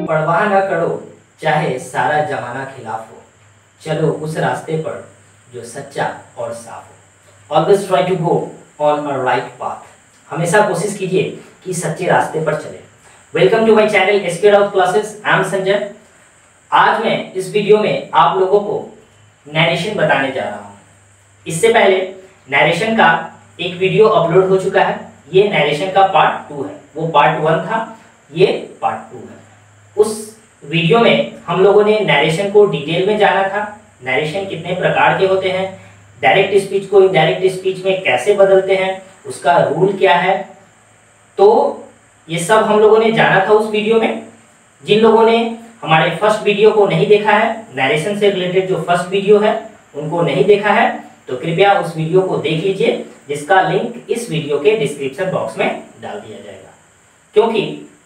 परवाह न करो चाहे सारा जमाना खिलाफ हो, चलो उस रास्ते पर जो सच्चा और साफ हो। Always try to go on a right path. हमेशा कोशिश कीजिए कि सच्चे रास्ते पर चले। Welcome to my channel S K Raut classes. I am Sanjay. आज मैं इस वीडियो में आप लोगों को नरेशन बताने जा रहा हूँ। इससे पहले नरेशन का एक वीडियो अपलोड हो चुका है। ये नरेशन का पार्ट 2 है। वो पार्ट 1 था, ये पार्ट 2 है। उस वीडियो में हम लोगों ने नरेशन को डिटेल में जाना था। नरेशन कितने प्रकार के होते हैं, डायरेक्ट स्पीच को इनडायरेक्ट स्पीच में कैसे बदलते हैं, उसका रूल क्या है, तो ये सब हम लोगों ने जाना था उस वीडियो में। जिन लोगों ने हमारे फर्स्ट वीडियो को नहीं देखा है, नरेशन से रिलेटेड जो फर्स्ट वीडियो है उनको नहीं देखा है, तो कृपया उस वीडियो को देख लीजिए, जिसका लिंक इस वीडियो के डिस्क्रिप्शन बॉक्स में डाल दिया जाएगा। क्योंकि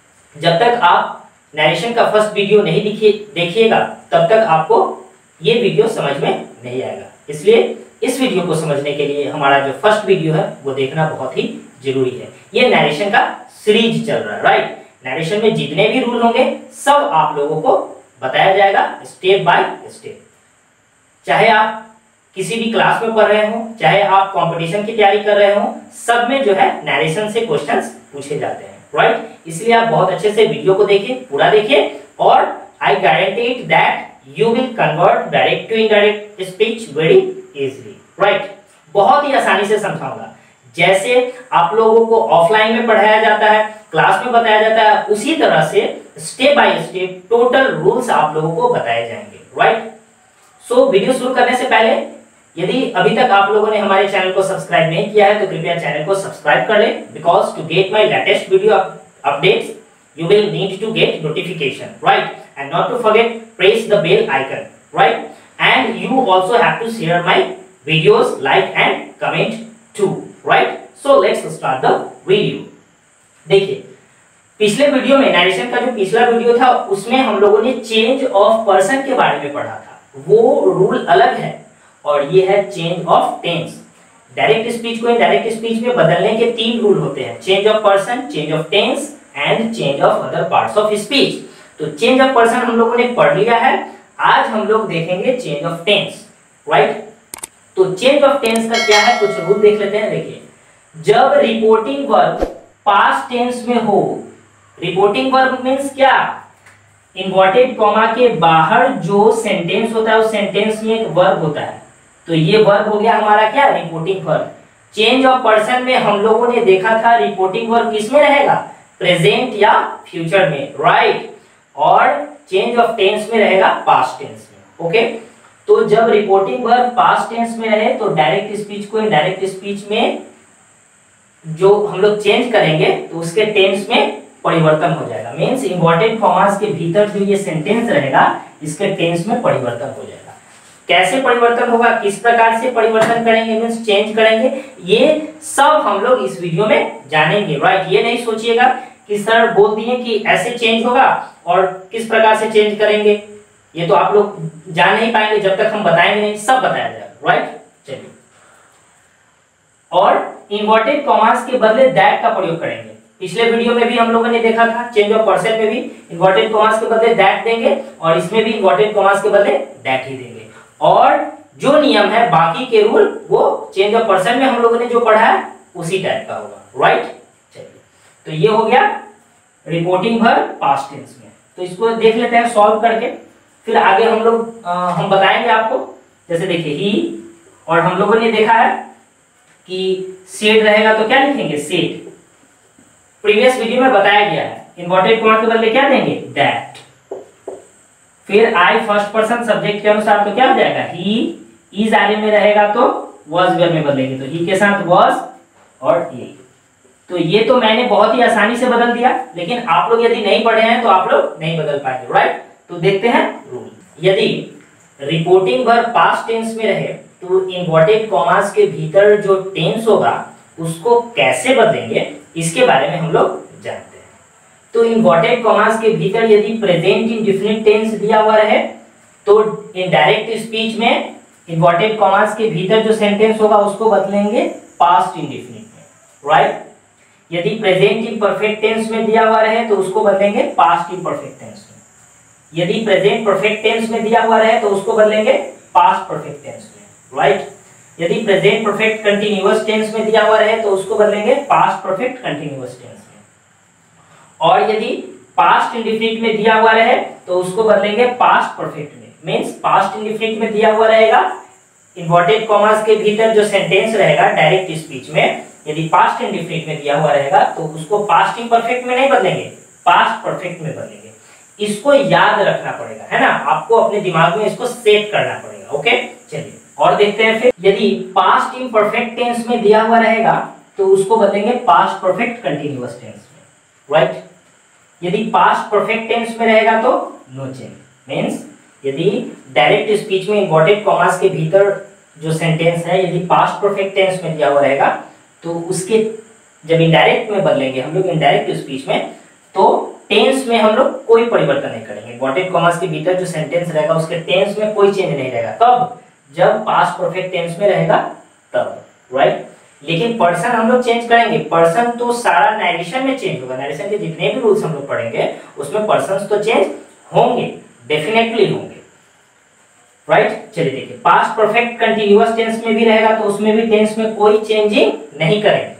जब तक आप नरेशन का फर्स्ट वीडियो नहीं देखिएगा तब तक आपको ये वीडियो समझ में नहीं आएगा। इसलिए इस वीडियो को समझने के लिए हमारा जो फर्स्ट वीडियो है वो देखना बहुत ही जरूरी है। ये नरेशन का सीरीज चल रहा है, राइट। नरेशन में जितने भी रूल होंगे सब आप लोगों को बताया जाएगा स्टेप बाय स्टेप। चाहे आप किसी भी क्लास में पढ़ रहे हो, चाहे आप कंपटीशन की तैयारी कर रहे हो, सब में जो है नरेशन से क्वेश्चंस पूछे जाते हैं, राइट। इसलिए आप बहुत अच्छे से वीडियो को देखिए, पूरा देखिए, और I guarantee that you will convert direct to indirect speech very easily, right. बहुत ही आसानी से समझाऊंगा। जैसे आप लोगों को ऑफलाइन में पढ़ाया जाता है, क्लास में बताया जाता है, उसी तरह से step by step total rules आप लोगों को बताए जाएंगे, राइट। सो वीडियो शुरू करने से पहले यदि अभी तक आप लोगों ने हमारे चैनल को सब्सक्राइब नहीं किया है तो कृपया चैनल को सब्सक्राइब कर लें, because to get my latest video updates you will need to get notification, right? And not to forget press the bell icon, right? And you also have to share my videos, like and comment too, right? So let's start the video. देखिए, पिछले video में narration का जो पिछला video था उसमें हम लोगों ने चेंज ऑफ पर्सन के बारे में पढ़ा था। वो रूल अलग है और ये है change of tense. Direct speech को इनडायरेक्ट स्पीच में बदलने के 3 रूल होते हैं, change of person, change of tense and change of other parts of speech. तो चेंज ऑफ पर्सन हम लोगों ने पढ़ लिया है। आज हम लोग देखेंगे चेंज ऑफ टेंस, राइट। तो चेंज ऑफ टेंस का क्या है, कुछ रूल देख लेते हैं। देखिए, जब रिपोर्टिंग वर्ब पास्ट टेंस में हो, रिपोर्टिंग वर्ब मींस क्या, इन्वर्टेड कॉमा के बाहर जो सेंटेंस होता है उस सेंटेंस में एक वर्ब होता है, तो ये वर्ब हो गया हमारा क्या, reporting verb. Change of person में हम लोगों ने देखा था रिपोर्टिंग वर्ब किसमें रहेगा, प्रेजेंट या फ्यूचर में, राइट। और चेंज ऑफ टेंस में रहेगा पास्ट टेंस में, ओके। तो जब रिपोर्टिंग वर्ब पास्ट टेंस में रहे तो डायरेक्ट स्पीच को इनडायरेक्ट स्पीच में जो हम लोग चेंज करेंगे तो उसके टेंस में परिवर्तन हो जाएगा। मींस इन्वर्टेड कॉमास के भीतर जो ये सेंटेंस रहेगा इसके टेंस में परिवर्तन हो जाएगा। कैसे परिवर्तन होगा, किस प्रकार से परिवर्तन करेंगे, मींस चेंज करेंगे, ये सब हम लोग इस वीडियो में जानेंगे, राइट। ये नहीं सोचिएगा कि सर बोल दिए कि ऐसे चेंज होगा और किस प्रकार से चेंज करेंगे, ये तो आप लोग जान नहीं पाएंगे जब तक हम बताएंगे नहीं, सब बताया जाएगा, राइट। चलिए, और इन्वर्टेड कॉमास के बदले दैट का प्रयोग करेंगे। पिछले वीडियो में भी हम लोगों ने देखा था, चेंज ऑफ पर्सन में भी इन्वर्टेड कॉमास के बदले दैट देंगे और इसमें भी इन्वर्टेड कॉमास के बदले दैट ही देंगे। और जो नियम है, बाकी के रूल, वो चेंज ऑफ पर्सन में हम लोगों ने जो पढ़ा है उसी टाइप का होगा, राइट। चलिए, तो ये हो गया रिपोर्टिंग वर्ब पास्ट टेंस में। तो इसको देख लेते हैं सॉल्व करके, फिर आगे हम बताएंगे आपको। जैसे देखिए, ही, और हम लोगों ने देखा है कि सेड रहेगा तो क्या लिखेंगे, सेड। प्रीवियस वीडियो में बताया गया है, इन्वर्टेड कॉमा के बदले क्या देंगे, दैट। फिर आई फर्स्ट पर्सन सब्जेक्ट के अनुसार तो क्या हो जाएगा, ही। इज आगे में रहेगा तो was वेयर में बदलेंगे, तो ही के साथ was और ये। तो ये तो मैंने बहुत ही आसानी से बदल दिया, लेकिन आप लोग यदि नहीं पढ़े हैं तो आप लोग नहीं बदल पाएंगे, राइट। तो देखते हैं रूल। यदि रिपोर्टिंग वर्ब पास्ट टेंस में रहे तो इन्वर्टेड कॉमास के भीतर जो टेंस होगा उसको कैसे बदलेंगे, इसके बारे में हम लोग जानते हैं। तो इन्वर्टेड कॉमास के भीतर यदि प्रेजेंट इंडेफिनिट टेंस दिया हुआ रहे तो इनडायरेक्ट स्पीच में इन्वर्टेड कॉमास के भीतर जो सेंटेंस होगा उसको बदलेंगे पास्ट इंडेफिनिट में, राइट। यदि प्रेजेंट इम्परफेक्ट टेंस में दिया हुआ रहे तो उसको बदलेंगे पास्ट इम्परफेक्ट टेंस में, यदि प्रेजेंट परफेक्ट टेंस में दिया हुआ रहे तो उसको बदलेंगे पास्ट परफेक्ट टेंस में, राइट। यदि प्रेजेंट परफेक्ट कंटिन्यूअस टेंस में दिया हुआ रहे तो उसको बदलेंगे पास्ट परफेक्ट कंटिन्यूअस टेंस में, और यदि पास्ट इंडेफिनिट में दिया हुआ रहे तो उसको बदलेंगे पास्ट परफेक्ट में। मींस पास्ट इंडेफिनिट में दिया हुआ रहेगा, इन्वर्टेड कॉमास के भीतर जो सेंटेंस रहेगा डायरेक्ट स्पीच में, यदि पास्ट इंडेफिनिट में दिया हुआ रहेगा तो उसको पास्ट इम्परफेक्ट में नहीं बदलेंगे, पास्ट परफेक्ट में बदलेंगे। इसको याद रखना पड़ेगा, है ना, आपको अपने दिमाग में इसको सेट करना पड़ेगा। ओके, चलिए और देखते हैं फिर। यदि पास्ट इम्परफेक्ट टेंस में दिया हुआ रहेगा तो उसको बदलेंगे पास्ट परफेक्ट कंटिन्यूअस टेंस में, राइट। यदि पास्ट परफेक्ट टेंस में रहेगा तो नो चेंज। मींस यदि डायरेक्ट स्पीच में इन्वर्टेड कॉमास के भीतर जो सेंटेंस है यदि पास्ट परफेक्ट टेंस में दिया हुआ रहेगा तो उसके जब इनडायरेक्ट में बदलेंगे हम लोग इनडायरेक्ट स्पीच में, तो टेंस में हम लोग कोई परिवर्तन नहीं करेंगे। इन्वर्टेड कॉमास के भीतर जो सेंटेंस रहेगा उसके टेंस में कोई चेंज नहीं रहेगा। कब? जब पास्ट परफेक्ट टेंस में रहेगा तब, राइट। लेकिन पर्सन हम लोग चेंज करेंगे। पर्सन तो सारा नरेशन में चेंज होगा, नरेशन के जितने भी रूल्स हम लोग पढ़ेंगे उसमें पर्सन्स तो चेंज होंगे, डेफिनेटली होंगे, राइट। चलिए देखिए, पास्ट परफेक्ट कंटिन्यूअस टेंस में भी रहेगा तो उसमें भी टेंस में कोई चेंजिंग नहीं करेंगे।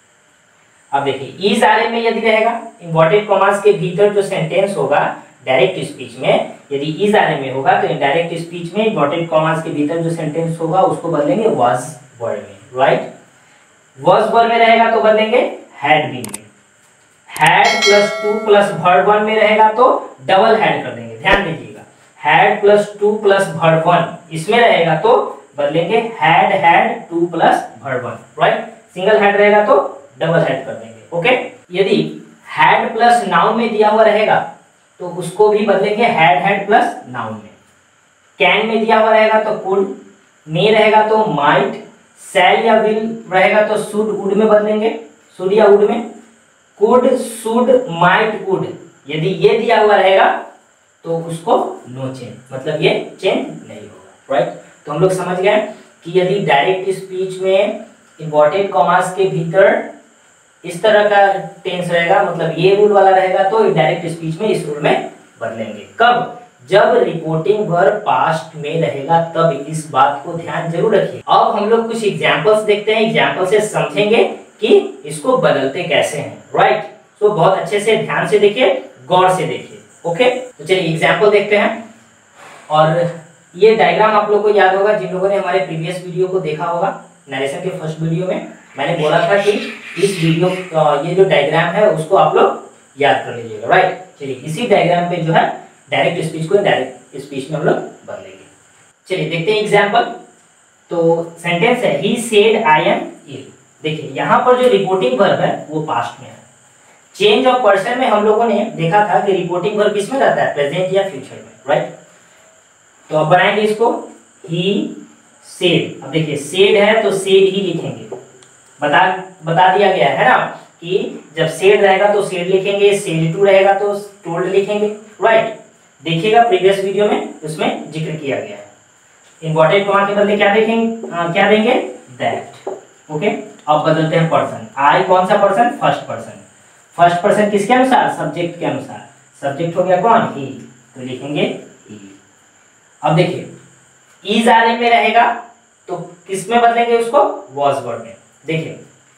अब देखिए, इज आर में यदि रहेगा इन्वर्टेड कॉमास के भीतर जो सेंटेंस होगा डायरेक्ट स्पीच में, यदि इज आर में होगा तो इनडायरेक्ट स्पीच में इन्वर्टेड कॉमास के भीतर जो सेंटेंस होगा उसको बदलेंगे वाज वर्ड में, राइट। वाज वर्ड में रहेगा तो बदलेंगे हैड बीन में। Had plus to plus verb one में रहेगा तो डबल हैड कर देंगे, ध्यान दीजिएगा। Had plus to plus verb one इसमें रहेगा तो बदलेंगे had to plus verb one, right. Single had रहेगा तो डबल हैड कर देंगे, ओके। यदि हैड प्लस नाउन में दिया हुआ रहेगा तो उसको भी बदलेंगे हैड प्लस नाउन में। कैन में दिया हुआ रहेगा तो कुड, में रहेगा तो माइट, शैल या विल रहेगा तो शुड वुड में बदलेंगे, शुड या वुड में। कुड शुड माइट वुड यदि ये दिया हुआ रहेगा तो उसको नो चेंज, मतलब ये चेंज नहीं होगा, राइट। तो हम लोग समझ गए कि यदि डायरेक्ट स्पीच में इन्वर्टेड कॉमास के भीतर इस तरह का टेंस रहेगा, मतलब ये रूल वाला रहेगा, तो डायरेक्ट स्पीच में इस रूल में बदलेंगे। कब? जब रिपोर्टिंग वर्ब पास्ट में रहेगा तब इस बात को ध्यान जरूर रखिए। अब हम लोग कुछ एग्जांपल्स देखते हैं, एग्जांपल से समझेंगे कि इसको बदलते कैसे हैं, राइट। तो बहुत अच्छे से ध्यान से देखिए, गौर से देखिए, ओके। तो चलिए एग्जांपल देखते हैं। और ये डायग्राम आप लोग को याद होगा, जिन लोगों ने हमारे प्रीवियस वीडियो को देखा होगा, नरेशन के फर्स्ट वीडियो में मैंने बोला था कि इस वीडियो ये जो डायग्राम है उसको आप लोग याद कर लीजिएगा, राइट। चलिए इसी डायग्राम पे जो है डायरेक्ट स्पीच को इनडायरेक्ट स्पीच में हम लोग बदलेंगे। चलिए देखते हैं एग्जांपल। तो सेंटेंस है ही सेड आई एम इल। देखिए यहाँ पर जो रिपोर्टिंग वर्ब है वो पास्ट में है। चेंज ऑफ पर्सन में हम लोगों ने देखा था कि रिपोर्टिंग वर्ब किसमें रहता है, प्रेजेंट या फ्यूचर में, राइट। तो अब बनाएंगे इसको ही सेड। अब देखिए सेड है तो सेड ही लिखेंगे, बता दिया गया है ना कि जब सेड रहेगा तो सेड लिखेंगे, सेड टू रहेगा तो टोल्ड लिखेंगे, राइट। देखिएगा प्रीवियस वीडियो में उसमें जिक्र किया गया है। इन्वर्टेड कॉमा के बदले क्या देखेंगे, क्या देंगे, दैट, ओके। अब बदलते हैं पर्सन। आई कौन सा person, first person. First person किसके अनुसार, सब्जेक्ट के अनुसार। सब्जेक्ट हो गया कौन, ही, तो लिखेंगे ही। अब देखिए इज आर में रहेगा तो किस में बदलेंगे उसको, वॉज वर्ड में। देखिए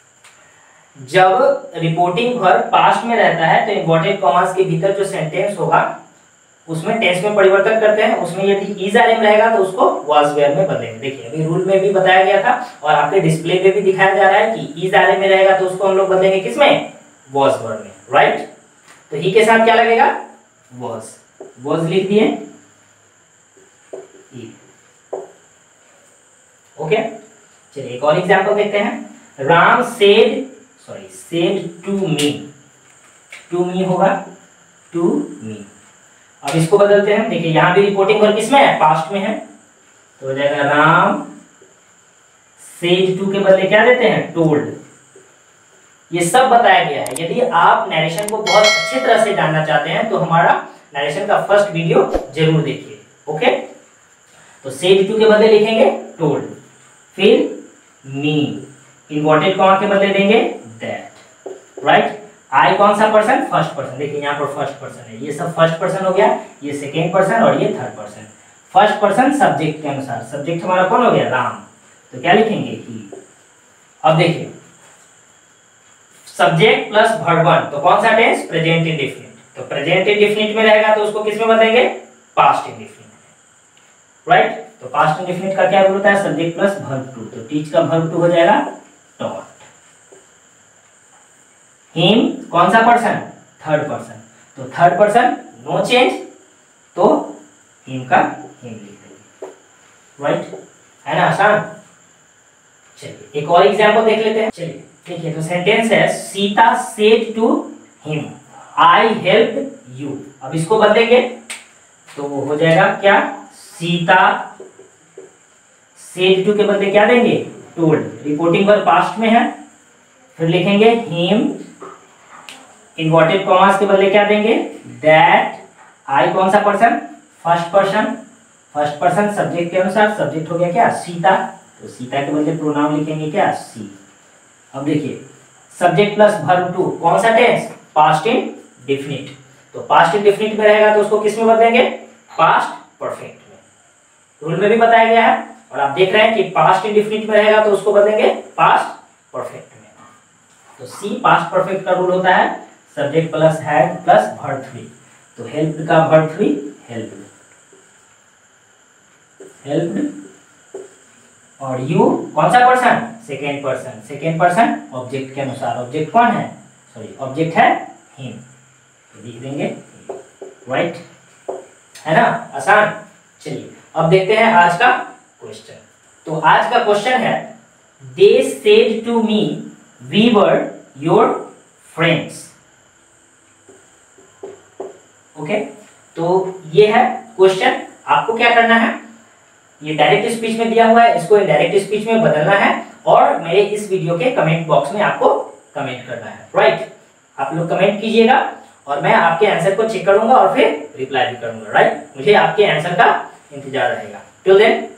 जब रिपोर्टिंग वर्ब पास्ट में रहता है तो इन्वर्टेड कॉमास के भीतर जो सेंटेंस होगा उसमें टेंस में परिवर्तन करते हैं। उसमें यदि इज आर में रहेगा तो उसको वाज वेयर में बदलेंगे। देखिए अभी रूल में भी बताया गया था और आपके डिस्प्ले पे भी दिखाया जा रहा है कि इज आर में रहेगा तो उसको हम लोग बदलेंगे किसमें, वाज वर्ड में, राइट। तो ही के साथ क्या लगेगा, वाज लिख दिए, ओके। चलिए एक और एग्जांपल देखते हैं। राम सेड टू मी होगा टू मी। अब इसको बदलते हैं। देखिए यहां भी रिपोर्टिंग वर्ब किसमें है, पास्ट में है, तो हो जाएगा राम सेड टू के बदले क्या देते हैं, टोल्ड। ये सब बताया गया है। यदि आप नरेशन को बहुत अच्छी तरह से जानना चाहते हैं तो हमारा नरेशन का फर्स्ट वीडियो जरूर देखिए, ओके। तो सेड टू के बदले लिखेंगे टोल्ड, फिर मी, इन्वर्टेड कॉमा के बदले देंगे दैट, राइट। आई कौन सा पर्सन? First person. देखिए यहाँ पर फर्स्ट पर्सन है, ये सब फर्स्ट पर्सन हो गया, ये सेकेंड पर्सन और ये third person. First person subject के अनुसार, सब्जेक्ट हमारा कौन हो गया? राम। तो क्या लिखेंगे? ही। अब देखिए सब्जेक्ट प्लस वर्ब वन, तो कौन सा टेंस? Present indefinite. तो प्रेजेंट इंडेफिनिट में रहेगा तो उसको किस में बदलेंगे? पास्ट इंडेफिनिट में, राइट। तो पास्ट इंडेफिनिट का क्या रूल होता है? Subject plus verb two. तो टीच का वर्ब टू हो जाएगा टॉट। हिम कौन सा पर्सन? Third person. तो थर्ड पर्सन नो चेंज, तो हिम का हिम लिख देंगे, राइट। है ना आसान? चलिए एक और एग्जांपल देख लेते हैं। चलिए देखिए, तो सेंटेंस है Sita said to him I help you. अब इसको बदलेंगे तो वो हो जाएगा क्या? सीता सेड टू के बदले क्या देंगे? टोल्ड। रिपोर्टिंग वर्ब पास्ट में है, फिर लिखेंगे हिम, इन्वर्टेड कॉमास के बदले क्या देंगे? दैट। आई कौन सा person? First person. First person subject के अनुसार, सब्जेक्ट हो गया क्या? सीता। तो सीता के बदले प्रोनाउन लिखेंगे क्या? सी। अब देखिए सब्जेक्ट प्लस वर्ब टू, कौन सा टेंस? Past indefinite. तो पास्ट इंडेफिनिट में रहेगा तो उसको किस में बदलेंगे? पास्ट परफेक्ट में। रूल में भी बताया गया है और आप देख रहे हैं कि पास्ट इंडेफिनिट में रहेगा तो उसको बदलेंगे पास्ट परफेक्ट में। तो सी पास्ट परफेक्ट का रूल होता है subject plus had plus verb three. तो हेल्प्ड का वर्ब थ्री हेल्प्ड, हेल्प्ड। और यू कौन सा person? Second person. Second person object के अनुसार, ऑब्जेक्ट कौन है? सॉरी ऑब्जेक्ट है हिम, तो लिख देंगे राइट। है ना आसान? चलिए अब देखते हैं आज का क्वेश्चन। तो आज का क्वेश्चन है they said to me we were your friends. Okay, तो ये है क्वेश्चन। आपको क्या करना है, ये डायरेक्ट स्पीच में दिया हुआ है, इसको इनडायरेक्ट स्पीच में बदलना है और मेरे इस वीडियो के कमेंट बॉक्स में आपको कमेंट करना है, राइट। आप लोग कमेंट कीजिएगा और मैं आपके आंसर को चेक करूंगा और फिर रिप्लाई भी करूंगा, राइट। मुझे आपके आंसर का इंतजार रहेगा। Till then